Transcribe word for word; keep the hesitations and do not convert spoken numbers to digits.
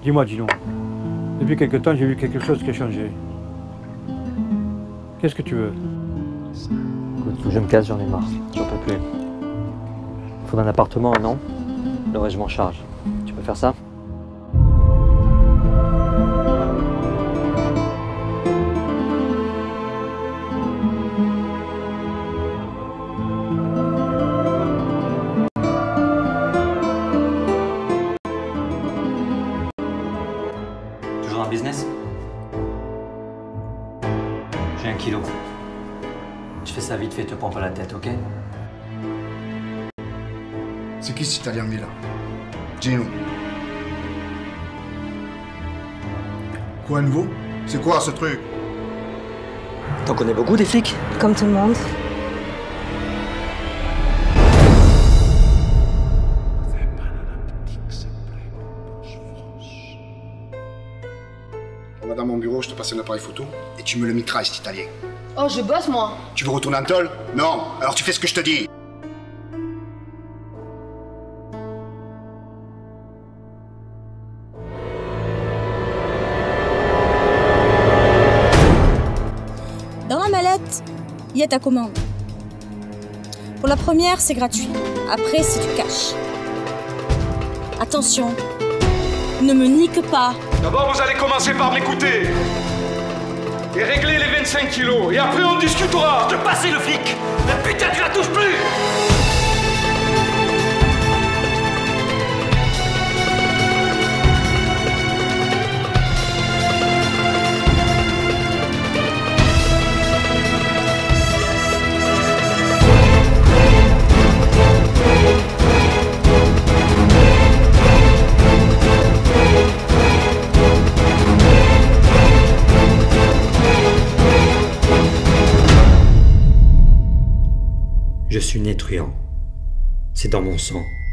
Dis-moi, Gino, depuis quelque temps, j'ai vu quelque chose qui a changé. Qu'est-ce que tu veux? Écoute, faut que je me casse, j'en ai marre. J'en peux plus. Faut un appartement, non? Le reste, je m'en charge. Tu peux faire ça? Toujours un business? J'ai un kilo. Je fais ça vite fait, te prends pas la tête, ok? C'est qui cet Italien là? Gino. Quoi à nouveau? C'est quoi ce truc? T'en connais beaucoup des flics? Comme tout le monde. On va dans mon bureau, je te passe un appareil photo et tu me le mitrailles cet Italien. Oh, je bosse moi. Tu veux retourner en tôle? Non. Alors tu fais ce que je te dis. Dans la mallette, il y a ta commande. Pour la première, c'est gratuit. Après, c'est du cash. Attention, ne me nique pas. D'abord, vous allez commencer par m'écouter. Et régler les vingt-cinq kilos. Et après, on discutera. De passer le flic! Mais putain, tu la touches plus! Je suis né truand. C'est dans mon sang.